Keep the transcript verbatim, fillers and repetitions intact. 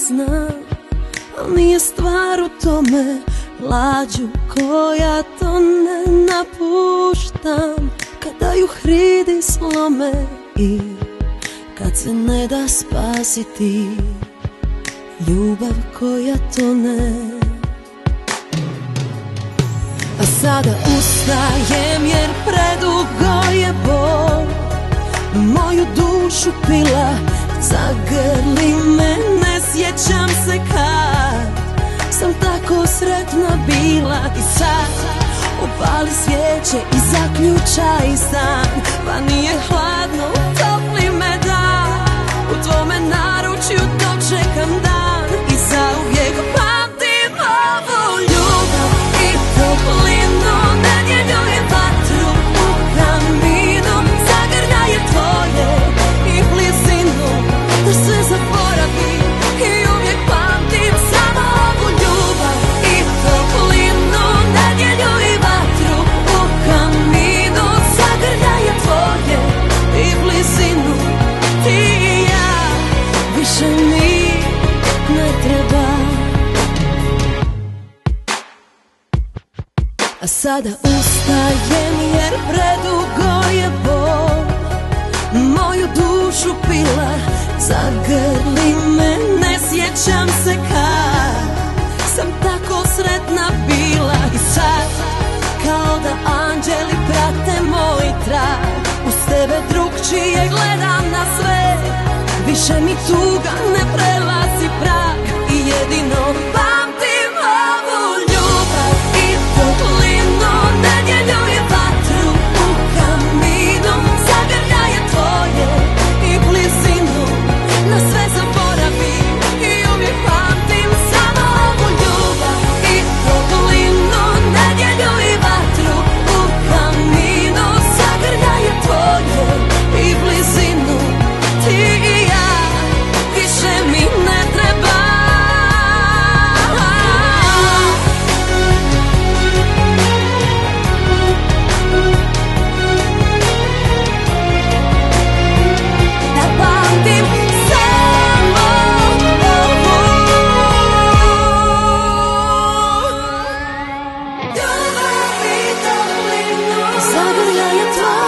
znam, al nije stvar u tome, lađu koja to ne napuštam. Kada ju hridi slome i kad se ne da spasiti, ljubav koja tone. A sada ustajem jer predugo je bol moju dušu pila. Zagrli me, ne sjećam se kad sam tako sretna bila. I sad upali svijeće i zaključaj san, pa nije hladno, topli me dan. U tvome naručju dočekam dan i zauvijek pamtim ovu ljubav i toplinu, nedjelju i vatru u kaminu, zagrljaje tvoje i blizinu, da sve zaboravim i uvijek pamtim samo ovu ljubav i toplinu, nedjelju i vatru u kaminu, zagrljaje tvoje i blizinu. Ti i ja, više mi ne treba. A sada ustajem jer predugo je bol moju dušu pila. Zagrli me, ne sjećam se kad sam tako sretna bila. I sad kao da anđeli prate moj trag, uz tebe drugčije gledam na sve. Više mi tuga ne prelazi prag i jedino pamtim ovu ljubav i toplinu, nedjelju i vatru u kaminu, zagrljaje tvoje i blizinu, na sve zaboravim i uvijek pamtim samo ovu ljubav i toplinu, nedjelju i vatru u kaminu, zagrljaje tvoje i blizinu. Ti i ja, više mi ne treba. Da pamtim samo ovu ljubav i toplinu, zagrljaje tvoje